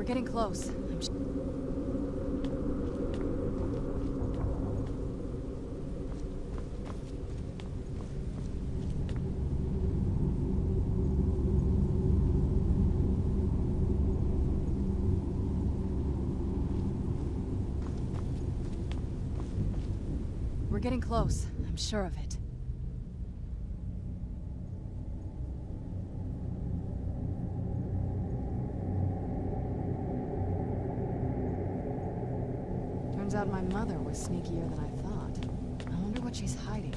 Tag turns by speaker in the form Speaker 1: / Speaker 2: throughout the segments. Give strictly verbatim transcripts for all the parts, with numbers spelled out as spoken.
Speaker 1: getting close. I'm sh We're getting close. I'm sure of it. Turns out my mother was sneakier than I thought. I wonder what she's hiding.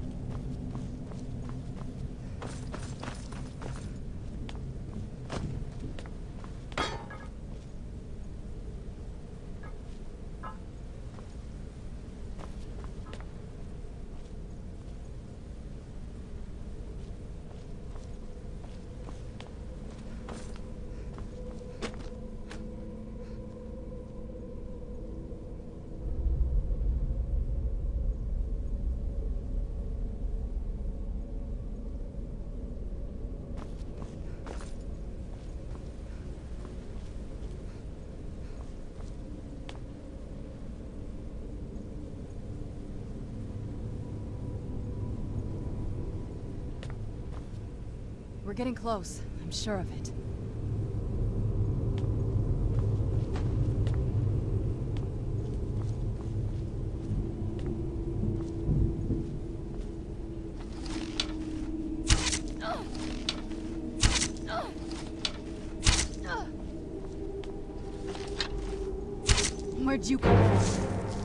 Speaker 1: We're getting close. I'm sure of it. Where'd you come from?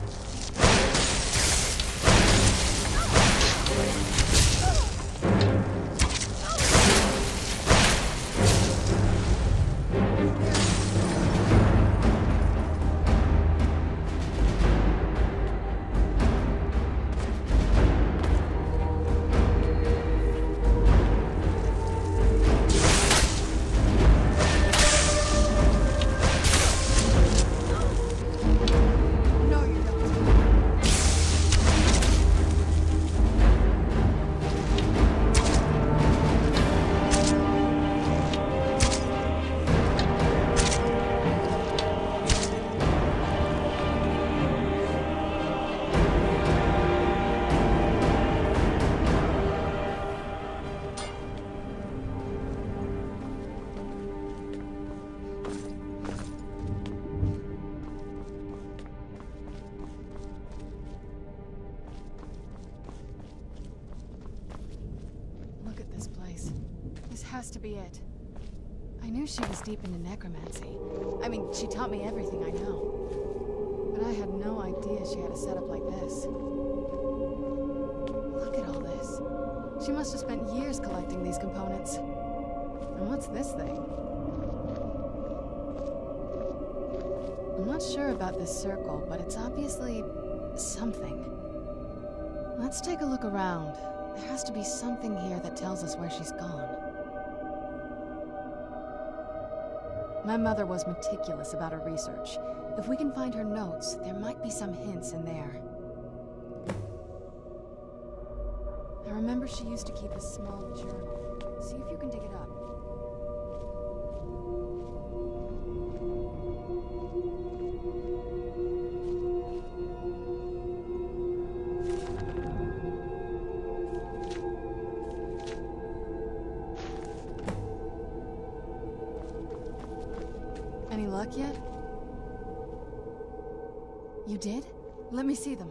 Speaker 1: Has to be it. I knew she was deep into necromancy. I mean, she taught me everything I know. But I had no idea she had a setup like this. Look at all this. She must have spent years collecting these components. And what's this thing? I'm not sure about this circle, but it's obviously something. Let's take a look around. There has to be something here that tells us where she's gone. My mother was meticulous about her research. If we can find her notes, there might be some hints in there. I remember she used to keep a small journal. See if you can dig it up. Any luck yet? You did? Let me see them.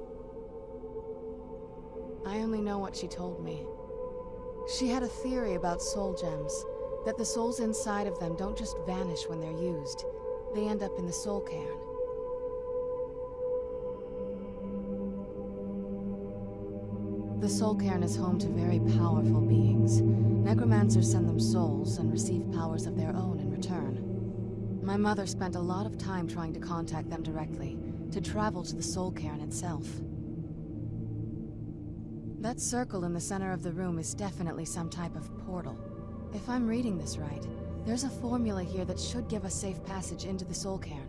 Speaker 1: I only know what she told me. She had a theory about soul gems, that the souls inside of them don't just vanish when they're used. They end up in the soul cairn. The soul cairn is home to very powerful beings. Necromancers send them souls and receive powers of their own in return. My mother spent a lot of time trying to contact them directly, to travel to the soul cairn itself. That circle in the center of the room is definitely some type of portal. If I'm reading this right, there's a formula here that should give us safe passage into the soul cairn.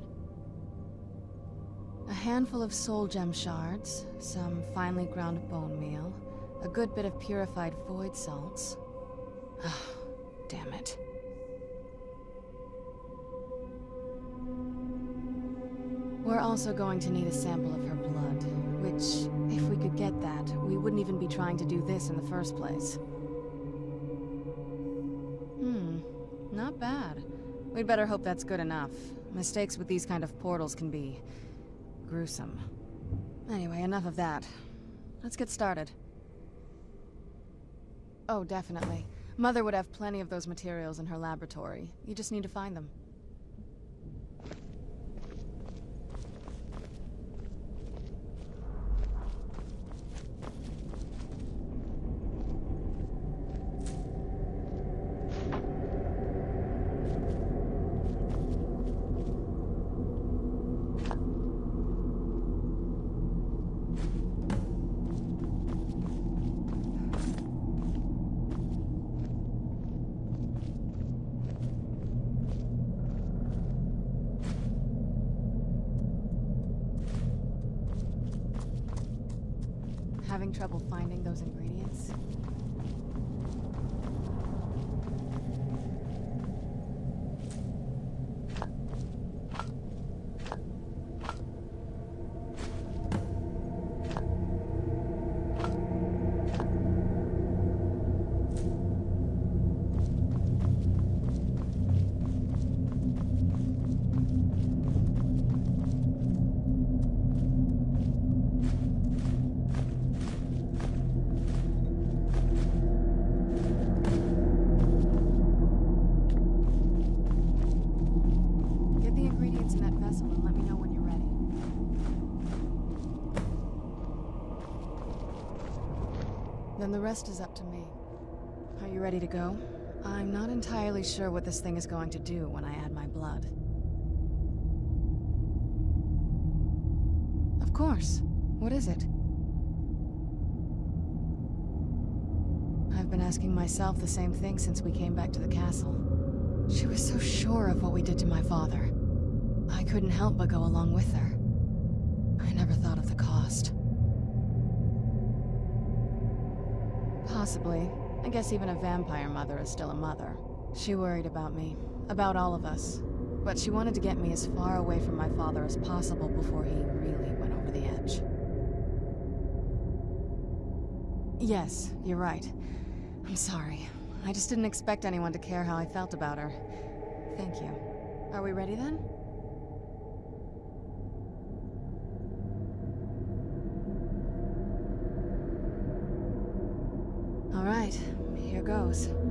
Speaker 1: A handful of soul gem shards, some finely ground bone meal, a good bit of purified void salts. Ah, damn it. also going to need a sample of her blood, which, if we could get that, we wouldn't even be trying to do this in the first place. Hmm, not bad. We'd better hope that's good enough. Mistakes with these kind of portals can be gruesome. Anyway, enough of that. Let's get started. Oh, definitely. Mother would have plenty of those materials in her laboratory. You just need to find them. Having trouble finding those ingredients? Then the rest is up to me. Are you ready to go? I'm not entirely sure what this thing is going to do when I add my blood. Of course. What is it? I've been asking myself the same thing since we came back to the castle. She was so sure of what we did to my father. I couldn't help but go along with her. I never thought of the cost. Possibly. I guess even a vampire mother is still a mother. She worried about me, about all of us. But she wanted to get me as far away from my father as possible before he really went over the edge. Yes, you're right. I'm sorry. I just didn't expect anyone to care how I felt about her. Thank you. Are we ready then? All right, here goes.